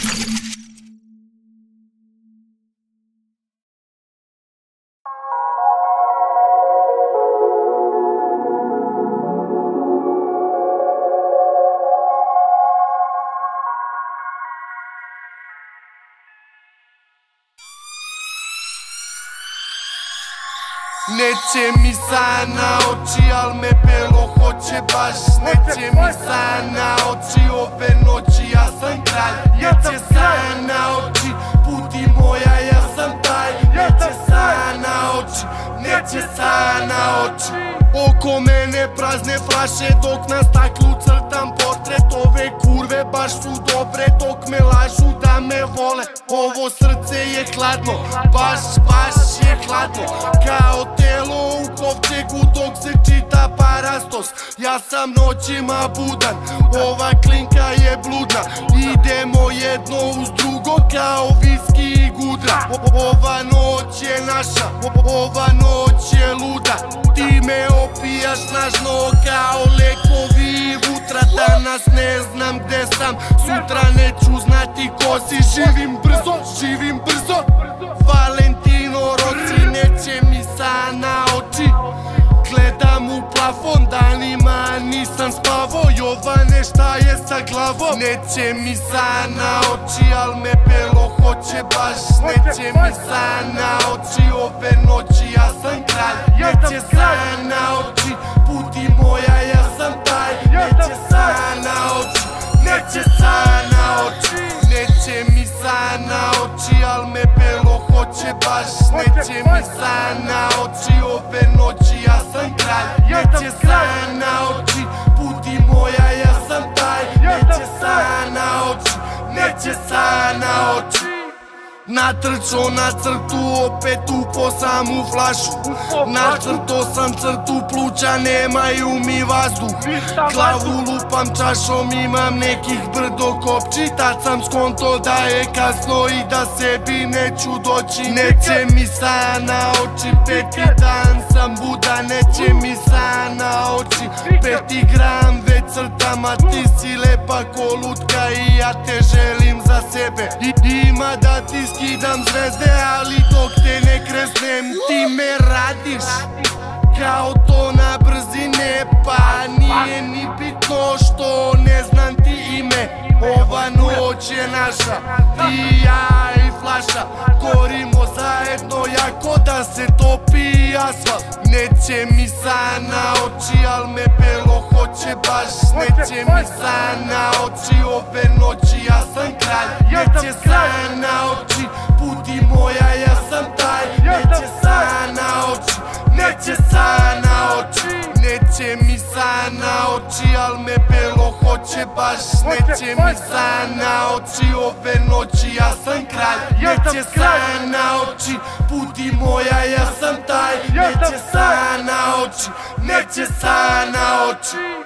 Neće mi sana oči, al me pelo hoće baš. Neće mi sana oči, ove noći ja sam kralj. Neće sana oči, puti moja ja sam taj. Neće sana oči, neće sana oči. Oko mene prazne flaše, dok na staklu crtam portret. Ove kurve baš su dobre, dok me lažu da me vole. Ovo srce je hladno, baš je hladno, kao telo u kovčegu dok se čita Parastos. Ja sam noćima budan, ova klinka je bludna. Idemo jedno uz drugo kao viski i gudra. Ova noć je naša, ova noć je luda. Ti me opijaš snažno kao lekovi vutra. Danas ne znam gde sam, sutra neću znati ko si. Živim brzo, živim brzo, Valentino Rossi. Neće mi sana oči, gledam u plafon, danima nisam spavo. Jovane šta je sa glavom? Neće mi sana oči, al me pelo hoće baš. Neće mi sana oči, ove noći ja sam kralj. Neće sana oči, puti moja ja sam taj. Neće sana oči, neće sana oči. Neće mi sana oči, al me pelo hoće baš. Neće mi sana oči, ove noći ja sam kralj. Neće sana oči, puti moja ja sam taj. Neće sana oči, neće sana oči. Natrčo na crtu, opet upo samu flašu. Nacrto sam crtu, pluća nemaju mi vazduh. Glavu lupam čašom, imam nekih brdo kopči. Tad sam skonto da je kasno i da sebi neću doći. Neće mi sana oči, peti dan sam budan. Neće mi sana oči, 5. gram već crtam. A ti si lepa ko lutka i ja te želim za sebe. Ima da ti skidam zvezde, ali dok te ne kresnem ti me radiš kao to na brzine. Pa nije ni bitno što ne znam ti ime. Ova noć je naša, ti, ja i flaša. Gorimo zajedno jako da se topi asfalt. Neće mi sana oči, al me pelo hoće baš. Neće mi sana oči, ove noći ja sam kralj. Neće sana oči, puti moja ja sam taj. Neće sana oči, neće sana oči. Neće mi sana oči, al me pelo hoće baš. Neće mi sana oči, ove noći ja sam kralj. Neće sana oči, puti moja ja sam taj. Neće sana oči, neće sana oči.